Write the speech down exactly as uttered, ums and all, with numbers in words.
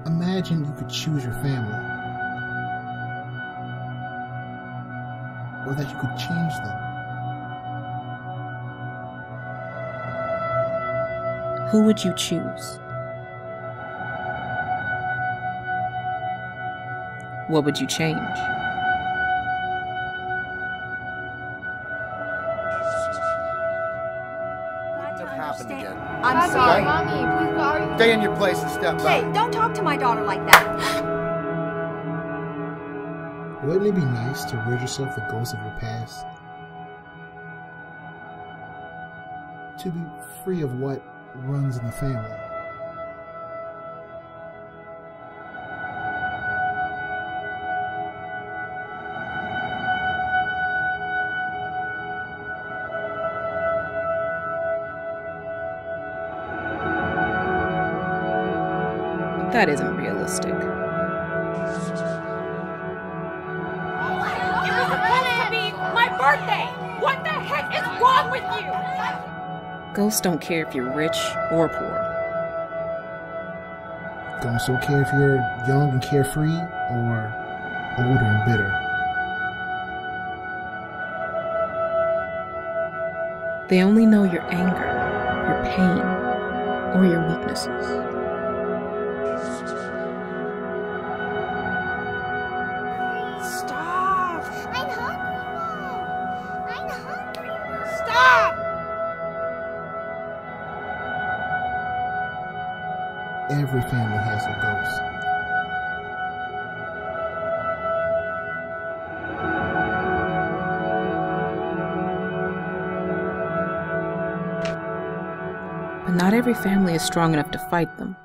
Imagine you could choose your family, or that you could change them. Who would you choose? What would you change? Happened again. I'm Mommy, sorry. Mommy, please go. Stay in your place and step Hey, back. don't talk to my daughter like that. Wouldn't it be nice to rid yourself of the ghosts of your past? To be free of what runs in the family. That isn't realistic. It was supposed to be my birthday! What the heck is wrong with you? Ghosts don't care if you're rich or poor. Ghosts don't care if you're young and carefree or older and bitter. They only know your anger, your pain, or your weaknesses. Stop! I'm hungry, Mom. I'm hungry, Mom. Stop! Every family has a ghost. But not every family is strong enough to fight them.